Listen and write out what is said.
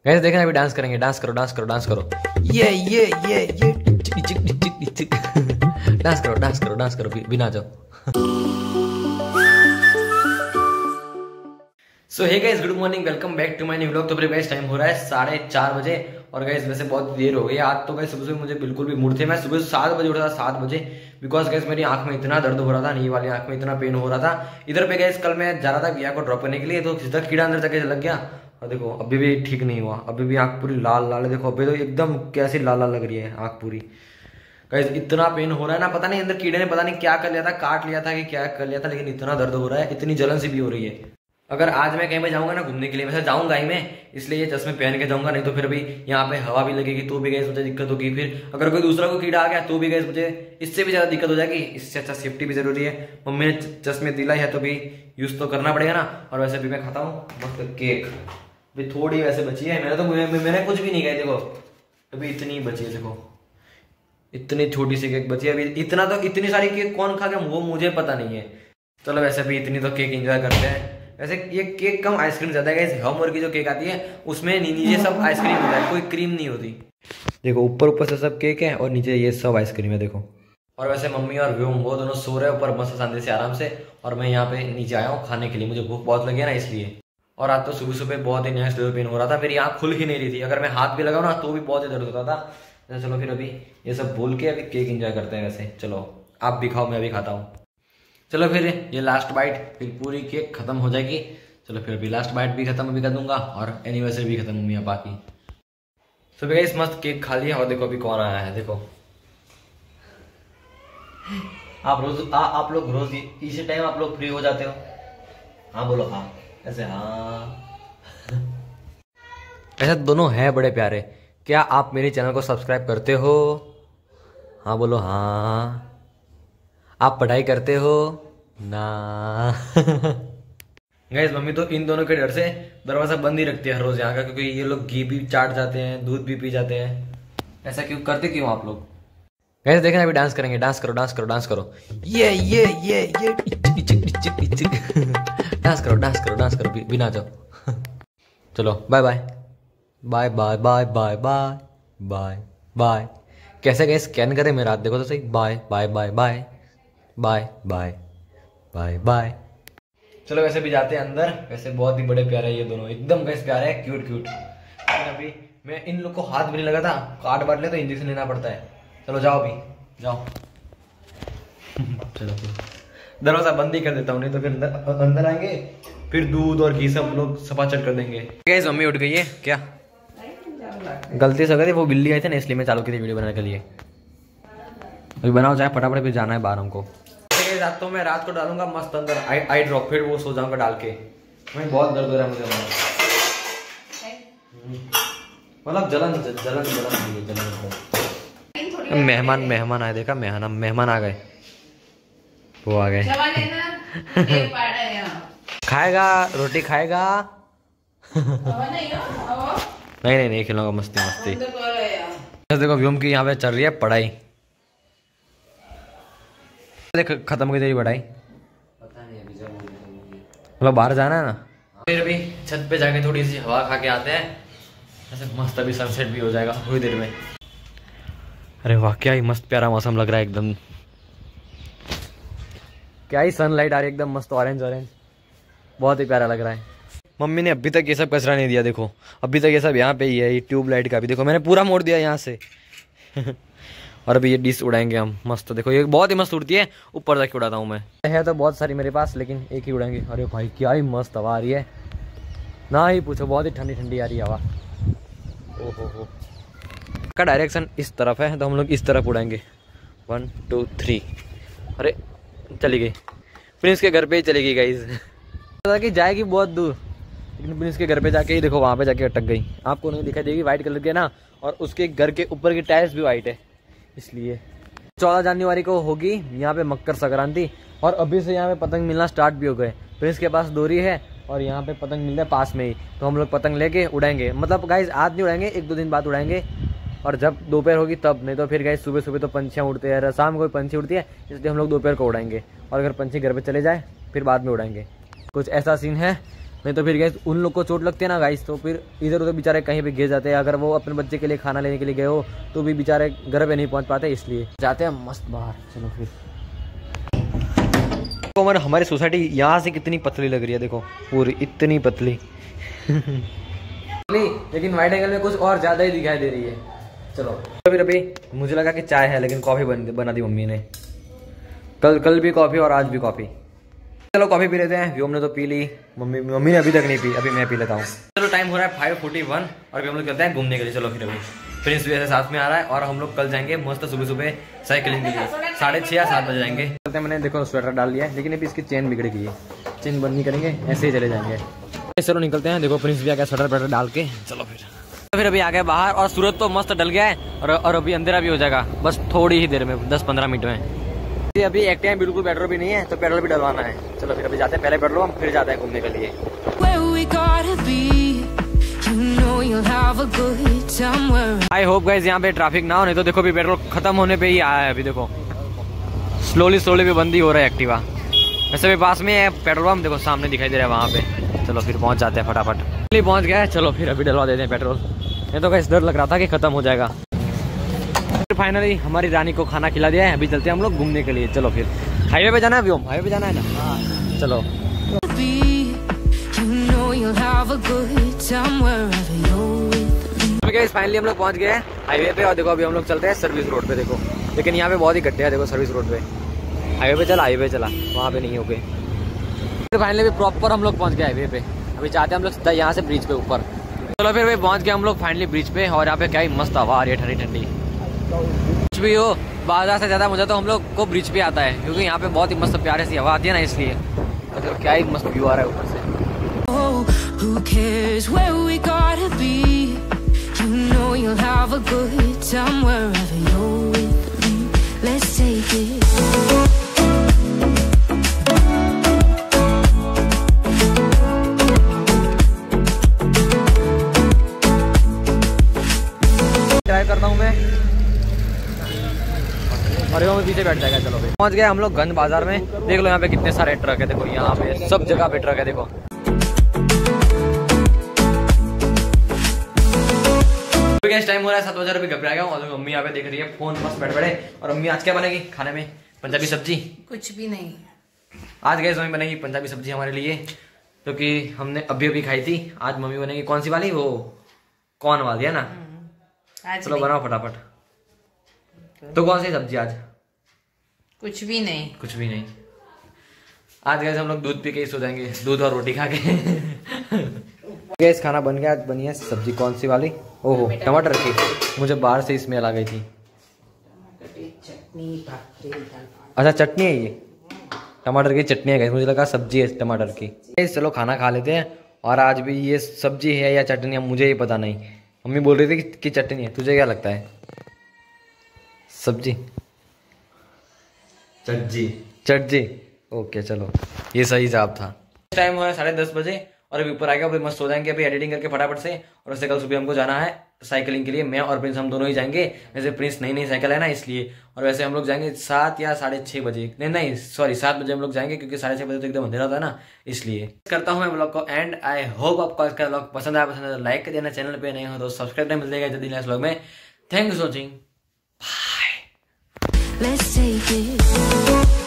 Guys देखें अभी dance करेंगे, डांस करो डांस करो डांस करो, ये डांस करो डांस करो डांस करो, बिना जाओ। So hey guys, good morning, welcome back to my new vlog. तो फिर गाइस टाइम हो रहा है 4:30 बजे और गाइस वैसे बहुत देर हो गई आज तो। गाइस सुबह सुबह मुझे बिल्कुल भी मूड थे, मैं सुबह 7 बजे उठा था, 7 बजे, बिकॉज गाइस मेरी आंख में इतना दर्द हो रहा था, नी वाली आंख में इतना पेन हो रहा था। इधर पे गाइस कल मैं जा रहा था विया को ड्रॉप करने के लिए, तो सीधा कीड़ा अंदर जाके लग गया और देखो अभी भी ठीक नहीं हुआ, अभी भी आंख पूरी लाल लाल है। देखो अभी तो एकदम कैसी लाल लाल लग रही है आंख पूरी। गाइस इतना पेन हो रहा है ना, पता नहीं अंदर कीड़े ने पता नहीं क्या कर लिया था, काट लिया था कि क्या कर लिया था, लेकिन इतना दर्द हो रहा है, इतनी जलन सी भी हो रही है। अगर आज मैं कहीं पे जाऊंगा ना घूमने के लिए, वैसे जाऊंगा ही मैं, इसलिए ये चश्मे पहन के जाऊंगा, नहीं तो फिर भी यहाँ पे हवा भी लगेगी तो भी गैस मुझे दिक्कत होगी। फिर अगर कोई दूसरा को कीड़ा आ गया तो भी गैस मुझे इससे भी ज्यादा दिक्कत हो जाएगी। इससे अच्छा सेफ्टी भी जरूरी है। मम्मी ने चश्मे दिलाई है तो भी यूज तो करना पड़ेगा ना। और वैसे भी मैं खाता हूँ मस्त केक, अभी थोड़ी वैसे बची है, मैंने कुछ भी नहीं खाई, देखो अभी इतनी बची है, देखो इतनी छोटी सी केक बची है अभी। इतना तो इतनी सारी केक कौन खा गया वो मुझे पता नहीं है। चलो वैसे भी इतनी तो केक एंजॉय करते हैं। वैसे ये केक कम आइसक्रीम ज्यादा है। हम की जो केक आती है उसमें नीचे सब आइसक्रीम होता है, कोई क्रीम नहीं होती। देखो ऊपर ऊपर से सब केक है और नीचे ये सब आइसक्रीम है, देखो। और वैसे मम्मी और व्योम वो दोनों सो रहे हैं ऊपर मस्त शांति से आराम से, और मैं यहाँ पे नीचे आया हूँ खाने के लिए, मुझे भूख बहुत लगी है ना इसलिए। और आज तो सुबह सुबह बहुत ही नेक्स्ट लेवल पेन हो रहा था, मेरी आँख खुल ही नहीं रही थी, अगर मैं हाथ भी लगाऊँ ना तो भी बहुत ही दर्द होता था। चलो फिर अभी ये सब बोल के अभी केक एंजॉय करते हैं। वैसे चलो आप भी खाओ, मैं भी खाता हूँ। चलो फिर ये लास्ट बाइट, फिर पूरी केक खत्म हो जाएगी। चलो फिर अभी लास्ट बाइट भी खत्म अभी कर दूंगा और एनिवर्सरी भी खत्म मम्मी पापा की। तो भैया इस मस्त केक खा लिया और देखो अभी कौन आया है, देखो। आप लोग रोज इसी टाइम आप लोग फ्री हो जाते हो? हाँ बोलो हाँ, ऐसे हाँ। ऐसे दोनों है बड़े प्यारे। क्या आप मेरे चैनल को सब्सक्राइब करते हो? हाँ बोलो हाँ। आप पढ़ाई करते हो ना? गाइस मम्मी तो इन दोनों के डर से दरवाजा बंद ही रखती है हर रोज यहाँ का, क्योंकि ये लोग घी भी चाट जाते हैं, दूध भी पी जाते हैं। ऐसा क्यों करते क्यों आप लोग? गाइस देखें अभी डांस करेंगे, डांस करो डांस करो डांस करो, ये डांस करो डांस करो डांस करो, बिना जाओ। चलो bye bye bye bye bye bye bye bye bye. कैसे गए स्कैन करें मेरा हाथ, देखो तो सही। Bye bye bye bye bye bye bye bye. चलो वैसे भी जाते हैं अंदर। वैसे बहुत ही बड़े प्यारे ये दोनों, एकदम गैस प्यारे है, क्यूट क्यूट। लेकिन अभी मैं इन लोग को हाथ भी नहीं लगा था, काट बांट ले तो इंजेक्शन लेना पड़ता है। चलो जाओ अभी जाओ। चलो दरवाजा बंद ही कर देता हूँ, नहीं तो फिर अंदर आएंगे, फिर दूध और घी सब लोग सपाचट कर देंगे। गैस मम्मी उठ गई है क्या? गलती से गई, वो बिल्ली आई थी ना इसलिए मैं चालू की थी वीडियो बनाने के लिए। अभी बनाओ चाहे फटाफट, फिर जाना है बाहर हमको। रात तो मैं रात को डालूंगा मस्त अंदर आई ड्रॉप, फिर वो सो जाऊंगा डाल के। मैं बहुत दर्द हो रहा है मुझे, मतलब जलन। मेहमान आए, देखा मेहमान आ गए, वो आ गए। खाएगा रोटी खाएगा? नहीं खिलाऊंगा, मस्ती। देखो व्योम की यहाँ पे चल रही है पढ़ाई, खत्म हो गई तेरी पढ़ाई? पता नहीं, अभी मतलब बाहर जाना है ना। फिर अभी छत पे जाके थोड़ी सी हवा खा के आते हैं, ऐसे मस्त अभी सनसेट भी हो जाएगा थोड़ी देर में। अरे वाह क्या ही मस्त प्यारा मौसम लग रहा है एकदम, क्या ही सनलाइट आ रही है एकदम मस्त, ऑरेंज, बहुत ही प्यारा लग रहा है। मम्मी ने अभी तक ये सब कचरा नहीं दिया, देखो अभी तक ये सब यहाँ पे ही है। ये ट्यूबलाइट का भी देखो मैंने पूरा मोड़ दिया यहाँ से। और अभी ये डिश उड़ाएंगे हम मस्त, देखो ये बहुत ही मस्त उड़ती है, ऊपर तक उड़ाता हूँ मैं। है तो बहुत सारी मेरे पास, लेकिन एक ही उड़ाएंगे। अरे भाई क्या ही मस्त हवा आ रही है, ना ही पूछो, बहुत ही ठंडी ठंडी आ रही है हवा। ओहो का डायरेक्शन इस तरफ है तो हम लोग इस तरफ उड़ाएंगे। 1 2 3। अरे चली गई, प्रिंस के घर पे ही चली गई गाइस। पता कि जाएगी बहुत दूर, लेकिन प्रिंस के घर पे जाके ही देखो वहाँ पे जाके अटक गई। आपको नहीं दिखाई देगी, व्हाइट कलर के ना, और उसके घर के ऊपर की टाइल्स भी व्हाइट है इसलिए। 14 जनवरी को होगी यहाँ पे मकर संक्रांति, और अभी से यहाँ पे पतंग मिलना स्टार्ट भी हो गए। प्रिंस के पास डोरी है और यहाँ पे पतंग मिलता है पास में ही, तो हम लोग पतंग लेके उड़ाएंगे। मतलब गाइस आज नहीं उड़ाएंगे, 1-2 दिन बाद उड़ाएंगे, और जब दोपहर होगी तब, नहीं तो फिर गाइस सुबह तो पंछियाँ उड़ते हैं, शाम को पंछी उड़ती है, इसलिए हम लोग दोपहर को उड़ाएंगे। और अगर पंछी घर पर चले जाए फिर बाद में उड़ाएंगे। कुछ ऐसा सीन है नहीं तो फिर गैस उन लोग को चोट लगती है ना गाइस, तो फिर इधर उधर बेचारे कहीं भी गिर जाते हैं। अगर वो अपने बच्चे के लिए खाना लेने के लिए गए हो तो भी बेचारे घर पे नहीं पहुंच पाते, इसलिए जाते हैं मस्त बाहर। चलो फिर तो हमारी सोसाइटी यहाँ से कितनी पतली लग रही है, देखो पूरी इतनी पतली लेकिन वाइड एंगल में कुछ और ज्यादा ही दिखाई दे रही है। चलो तो फिर अभी मुझे लगा कि चाय है, लेकिन कॉफी बना दी मम्मी ने। कल भी कॉफी और आज भी कॉफी। चलो कॉफी पी लेते हैं। व्योम ने तो पी ली, मम्मी ने अभी तक नहीं पी, अभी मैं पी लेता हूँ। चलो टाइम हो रहा है 5:41 और अभी हम लोग चलते हैं घूमने के लिए। चलो फिर अभी प्रिंस भी ऐसे साथ में आ रहा है और हम लोग कल जाएंगे मस्त सुबह सुबह साइकिलिंग के लिए 6:30 या 7 बजे जाएंगे। चलते हैं, मैंने देखो स्वेटर डाल लिया है, लेकिन अभी इसकी चेन बिगड़ गई है, चेन बंद नहीं करेंगे, ऐसे ही चले जाएंगे। चलो निकलते हैं। देखो प्रिंस भी आ गया स्वेटर वेटर डाल के। चलो फिर अभी आ गए बाहर और सूरज तो मस्त डल गया है और अभी अंधेरा भी हो जाएगा बस थोड़ी ही देर में, 10-15 मिनट में। अभी एक्टिवा बिल्कुल पेट्रोल भी नहीं है तो पेट्रोल भी डलवाना है। चलो फिर अभी जाते हैं, पहले पेट्रोल हम फिर जाते हैं घूमने के लिए। आई होप गाइस यहाँ पे ट्रैफिक ना हो, नहीं तो देखो अभी पेट्रोल खत्म होने पे ही आया है। अभी देखो स्लोली भी बंद ही हो रहा है एक्टिवा। वैसे भी पास में है पेट्रोल पंप, देखो सामने दिखाई दे रहा है वहाँ पे। चलो फिर पहुँच जाते हैं फटाफट। पहुँच गया है, चलो फिर अभी डलवा देते हैं पेट्रोल। ये तो गाइस डर लग रहा था कि खत्म हो जाएगा। फिर फाइनली हमारी रानी को खाना खिला दिया है, अभी चलते हैं हम लोग घूमने के लिए। चलो फिर हाईवे पे जाना है, व्योम हाईवे पे जाना है ना। चलो फाइनली हम लोग पहुंच गए हैं हाईवे पे और देखो अभी हम लोग चलते हैं सर्विस रोड पे। देखो लेकिन यहाँ पे बहुत ही गड्ढे है, देखो सर्विस रोड पे। हाईवे पे चला वहाँ पे नहीं हो गए। फिर फाइनली प्रॉपर हम लोग पहुंच गए हाईवे पे। अभी चाहते हैं हम लोग सीधा यहाँ से ब्रिज पे ऊपर। चलो फिर भाई पहुंच गए हम लोग फाइनली ब्रिज पे और यहाँ पे क्या ही मस्त हवा आ रही है, ठंडी ठंडी। कुछ भी हो बाजार से ज्यादा मजा तो हम लोग को ब्रिज पे आता है, क्योंकि यहाँ पे बहुत ही मस्त प्यारे सी हवा आती है ना, इसलिए मतलब क्या ही मस्त व्यू आ रहा है ऊपर से। ट्राई करता हूँ मैं और वो पीछे बैठ जाएगा। चलो पहुंच गए हम लोग गंज बाजार में। देख लो यहाँ पे कितने सारे ट्रक है, देखो यहाँ पे सब जगह पे ट्रक है। देखो टाइम हो रहा है 7 बजे, अभी घर पे आ गया हूँ और मम्मी यहाँ पे देख रही है फोन, मस्त बैठ बैठे। और मम्मी आज क्या बनेगी खाने में? पंजाबी सब्जी? कुछ भी नहीं। आज गैस मम्मी बनेगी पंजाबी सब्जी हमारे लिए, क्योंकि हमने अभी खाई थी। आज मम्मी बनेगी कौन सी वाली, वो कौन वाली है ना। चलो बनाओ फटाफट। तो कौन सी सब्जी आज? कुछ भी नहीं। आज गैस हम लोग दूध पी के ही सो जाएंगे, दूध और रोटी खा के। गैस खाना बन गया, आज बनी है सब्जी कौन सी वाली? ओहो टमाटर की, मुझे बाहर से स्मेल आ गई थी। अच्छा चटनी है ये, टमाटर की चटनी है गैस, मुझे लगा सब्जी है टमाटर की। चलो खाना खा लेते हैं। और आज भी ये सब्जी है या चटनी है मुझे ही पता नहीं। मम्मी बोल रही थी कि चटनी है, तुझे क्या लगता है? सब्जी चटजी ओके चलो ये सही जवाब था। टाइम हुआ है 10:30 बजे और अभी ऊपर आ गया, अभी मस्त सो जाएंगे अभी एडिटिंग करके फटाफट से। और उससे कल सुबह हमको जाना है साइकिलिंग के लिए, मैं और प्रिंस हम दोनों ही जाएंगे। वैसे प्रिंस नई साइकिल है ना इसलिए, और वैसे हम लोग जाएंगे 7 या 6:30 बजे, नहीं सॉरी 7 बजे हम लोग जाएंगे, क्योंकि 6:30 बजे तो एकदम अंधेरा होता है ना, इसलिए। करता हूँ मैं ब्लॉग को एंड। आई होप आपको आज का ब्लॉग पसंद आया तो लाइक कर देना, चैनल पे नहीं हो तो सब्सक्राइब मिल जाएगा जल्दी नेक्स्ट ब्लॉग में। Thank you for watching, bye.